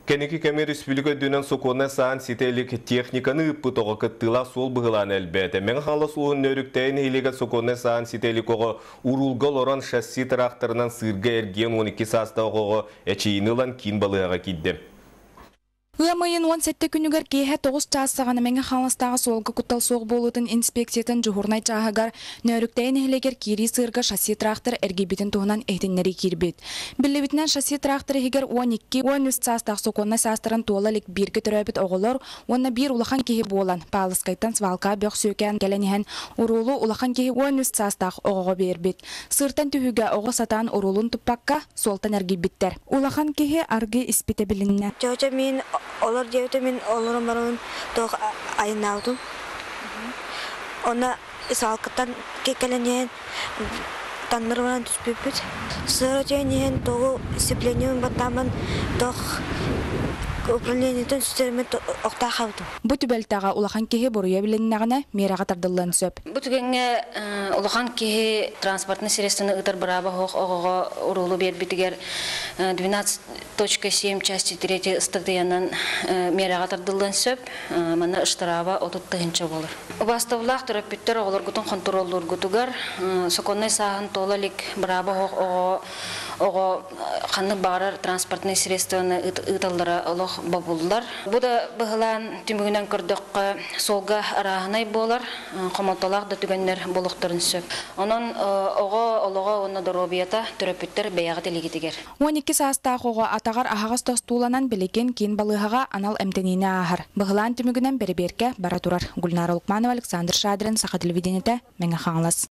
Кенеки Кемер Республика дөнен соконна саан сителик техниканы пытоға кыттыла сол бұғылан әлбәті. Мен қалас уын нөріктәйін елеге соконна саан сителик оғы урулгал оран шасси тракторынан сырға әрген 12 саста оғы әчейінілан кин балыға кидді. Ыамайын 17 күнігер кейхе 9 часағаны мәңі қаластағы солғы күттал соғы болудың инспекциятын жүхурнай чағығар нөріктәйін әлегер кири сырға шасси трактор әргебетін туғынан әйтінлері кирбет. Білі шасси трактор егер 12-13 частағы соконна састырын туалалік біргі түрәбіт оғылар, онна бір улахан кейі болан. Палыскайтан свалка бөқ сөйкен кәләнеген урулу улахан кейі 13 частағы оғыға бербет. Сыртан түхіге оғы сатан урулун тұппаққа солтан әргебеттер. Улахан кейі арғы іспете білінне. Олар жевте мен оларым барымын тоқ айын алдым. Она салқыттан кекеленен танмырван түспеппет. Сырытенен тоғы сеплением баттамын тоқ управлениетен сүстерімен оқта қауды. Бұты бәлтаға улахан кеге бұруя біленнағына мераға тардылын сөп. Бұтыгенге улахан кеге транспортны средствоны ұтар бұраба хоқ оғыға ұрулу бербетігер 12.7 части 3 ыстықдыянан мераға тардылын сөп, мана ұштараба отыттығынша болыр. Бастаулақ түрәппеттер оғылар күтін контроллар күтігер, соконной сағын толалик бұраба хоқ оғы қаны бағарар транспортны средствоны ұталдары олық бабулдар. Бұда бұғылан түмігінен көрдіққа солға арағынай болар, қомалталақ да түгенлер болуқтарын сөп. Онын оғы олыға оны дұробията түрәпеттер бәяғы телегетігер. 12 састағы оғы атағар ағағыз тоқстуланан білеген кейін балығыға анал әмтеніне ағар. Бұғылан түмігінен бәрі-берке бара тұрар. Гүлнар Олықманова, Александр Шадрин, Сақа телевидениеті, Меңі Қаңлас.